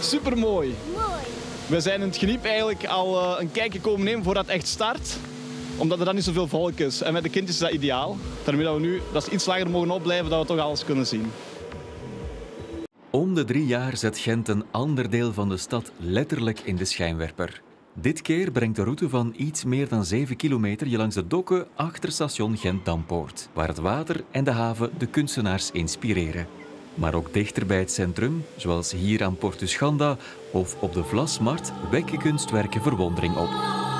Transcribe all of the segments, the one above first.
Supermooi. Mooi. We zijn in het Geniep eigenlijk al een kijkje komen nemen voordat het echt start. Omdat er dan niet zoveel volk is. En met de kindjes is dat ideaal. Daarmee dat we nu dat ze iets langer mogen opblijven, dat we toch alles kunnen zien. Om de 3 jaar zet Gent een ander deel van de stad letterlijk in de schijnwerper. Dit keer brengt de route van iets meer dan 7 kilometer je langs de dokken achter station Gent-Dampoort, waar het water en de haven de kunstenaars inspireren. Maar ook dichter bij het centrum, zoals hier aan Portus Ganda of op de Vlasmarkt, wekken kunstwerken verwondering op.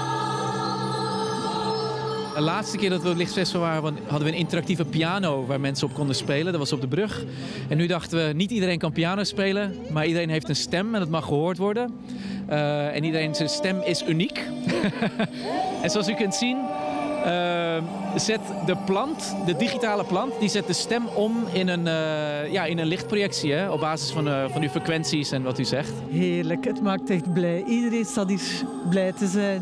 De laatste keer dat we op het Lichtfestival waren, hadden we een interactieve piano waar mensen op konden spelen. Dat was op de brug. En nu dachten we, niet iedereen kan piano spelen, maar iedereen heeft een stem en dat mag gehoord worden. En iedereen zijn stem is uniek. En zoals u kunt zien, zet de plant, de digitale plant, die zet de stem om in een lichtprojectie, hè, op basis van uw frequenties en wat u zegt. Heerlijk, het maakt echt blij. Iedereen staat hier blij te zijn.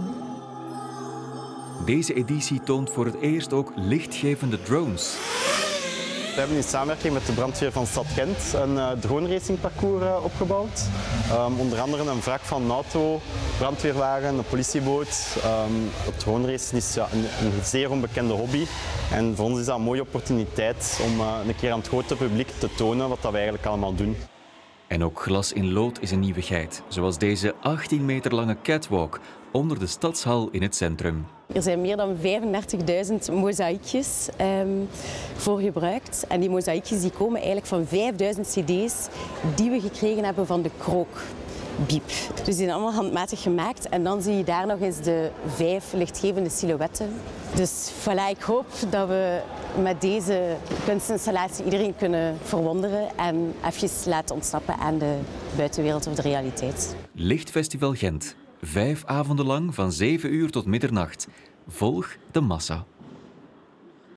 Deze editie toont voor het eerst ook lichtgevende drones. We hebben in samenwerking met de brandweer van Stad Gent een drone-racingparcours opgebouwd. Onder andere een wrak van een auto, brandweerwagen, een politieboot. Het drone-racen is een zeer onbekende hobby. En voor ons is dat een mooie opportuniteit om een keer aan het grote publiek te tonen wat we eigenlijk allemaal doen. En ook glas in lood is een nieuwigheid, zoals deze 18 meter lange catwalk onder de stadshal in het centrum. Er zijn meer dan 35.000 mozaïekjes voor gebruikt. En die mozaïekjes die komen eigenlijk van 5.000 cd's die we gekregen hebben van de Krookbiep. Dus die zijn allemaal handmatig gemaakt. En dan zie je daar nog eens de 5 lichtgevende silhouetten. Dus voilà, ik hoop dat we met deze kunstinstallatie iedereen kunnen verwonderen en even laten ontsnappen aan de buitenwereld of de realiteit. Lichtfestival Gent. 5 avonden lang van 7 uur tot middernacht. Volg de massa.